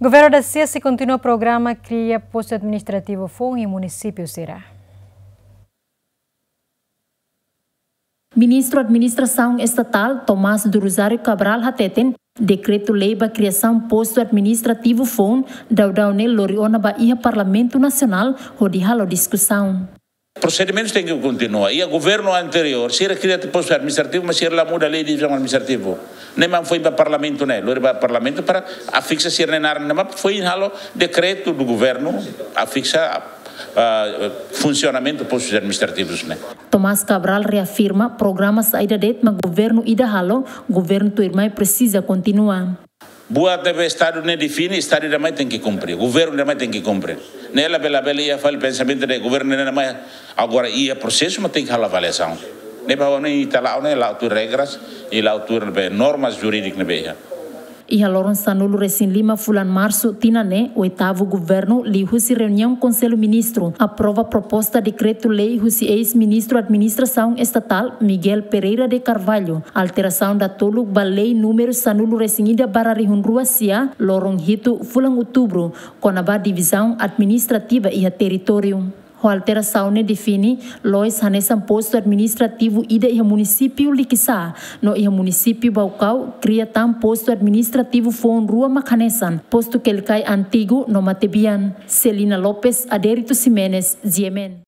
Governo da CESI continua o programa Cria Posto Administrativo FON em município será. Ministro da Administração Estatal Tomás do Rosário Cabral Hateten decreto-lei para criação posto administrativo FON daudau-ne loriona Bahia Parlamento Nacional onde halo discussão. Procedimentos têm que continuar. E o governo anterior, se era criado posto administrativo, mas se era lá muda a lei de divisão administrativo. Nem mais foi para o Parlamento, né? Foi para o Parlamento para afixar se era mas foi halo decreto do governo afixar funcionamento postos administrativos, né? Tomás Cabral reafirma programas ainda det mas governo ida halo, governo tu irmã precisa continuar. Boa deve Estado nem define, Estado também tem que cumprir, governo também tem que cumprir. Nela bela ia falar o pensamento do governo não mais agora ia processo, mas tem que haver avaliação. Nem para nem está lá, nem lá tu regras e lá tu normas jurídicas na beira. E a Loron Sanulo Recém Lima Fulan Março Tinane, o oitavo governo, li husi reunião Conselho Ministro, aprova proposta decreto-lei husi ex-ministro da Administração Estatal Miguel Pereira de Carvalho, alteração da toluk ba lei número Sanulo Recém-ida Bararihun Rua Sia, Loron Hito Fulan Outubro, com a divisão administrativa e a território. A alteração define lois hanesan posto administrativo ida e município Liquissá. No e município Baucau cria tam posto administrativo FON Rua Macanesan, posto que ele cai antigo no Matebian. Celina Lopes, Adérito Ximenes, Ziemen.